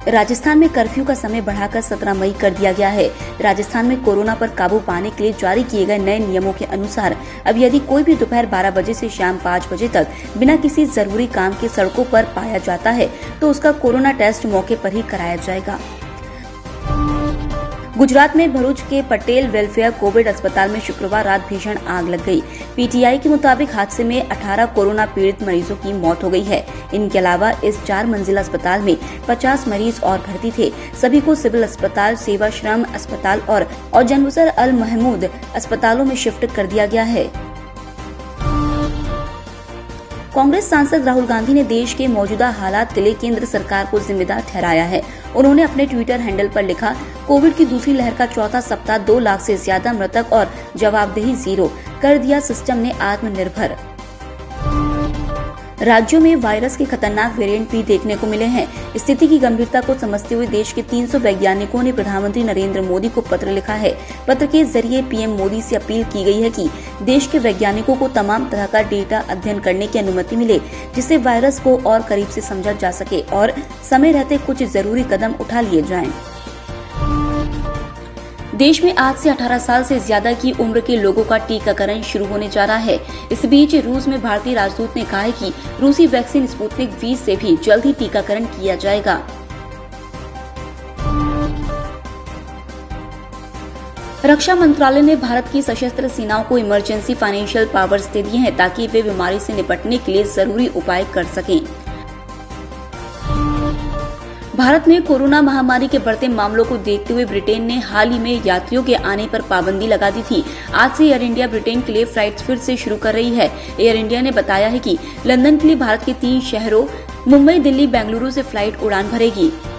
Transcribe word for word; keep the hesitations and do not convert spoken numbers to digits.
राजस्थान में कर्फ्यू का समय बढ़ाकर सत्रह मई कर दिया गया है। राजस्थान में कोरोना पर काबू पाने के लिए जारी किए गए नए नियमों के अनुसार अब यदि कोई भी दोपहर बारह बजे से शाम पाँच बजे तक बिना किसी जरूरी काम के सड़कों पर पाया जाता है तो उसका कोरोना टेस्ट मौके पर ही कराया जाएगा। गुजरात में भरूच के पटेल वेलफेयर कोविड अस्पताल में शुक्रवार रात भीषण आग लग गई। पीटीआई के मुताबिक हादसे में अठारह कोरोना पीड़ित मरीजों की मौत हो गई है। इनके अलावा इस चार मंजिला अस्पताल में पचास मरीज और भर्ती थे। सभी को सिविल अस्पताल, सेवाश्रम अस्पताल और और जनवसर अल महमूद अस्पतालों में शिफ्ट कर दिया गया है। कांग्रेस सांसद राहुल गांधी ने देश के मौजूदा हालात के लिए केंद्र सरकार को जिम्मेदार ठहराया है। उन्होंने अपने ट्विटर हैंडल पर लिखा, कोविड की दूसरी लहर का चौथा सप्ताह दो लाख से ज्यादा मृतक और जवाबदेही जीरो कर दिया सिस्टम ने आत्मनिर्भर। राज्यों में वायरस के खतरनाक वेरिएंट भी देखने को मिले हैं। स्थिति की गंभीरता को समझते हुए देश के तीन सौ वैज्ञानिकों ने प्रधानमंत्री नरेंद्र मोदी को पत्र लिखा है। पत्र के जरिए पीएम मोदी से अपील की गई है कि देश के वैज्ञानिकों को तमाम तरह का डेटा अध्ययन करने की अनुमति मिले, जिससे वायरस को और करीब से समझा जा सके और समय रहते कुछ जरूरी कदम उठा लिए जाएं। देश में आज से अठारह साल से ज्यादा की उम्र के लोगों का टीकाकरण शुरू होने जा रहा है। इस बीच रूस में भारतीय राजदूत ने कहा है कि रूसी वैक्सीन स्पुतनिक वी से भी जल्द ही टीकाकरण किया जाएगा। रक्षा मंत्रालय ने भारत की सशस्त्र सेनाओं को इमरजेंसी फाइनेंशियल पावर्स दे दिए हैं ताकि वे बीमारी से निपटने के लिए जरूरी उपाय कर सकें। भारत में कोरोना महामारी के बढ़ते मामलों को देखते हुए ब्रिटेन ने हाल ही में यात्रियों के आने पर पाबंदी लगा दी थी। आज से एयर इंडिया ब्रिटेन के लिए फ्लाइट्स फिर से शुरू कर रही है। एयर इंडिया ने बताया है कि लंदन के लिए भारत के तीन शहरों मुंबई, दिल्ली, बेंगलुरु से फ्लाइट उड़ान भरेगी।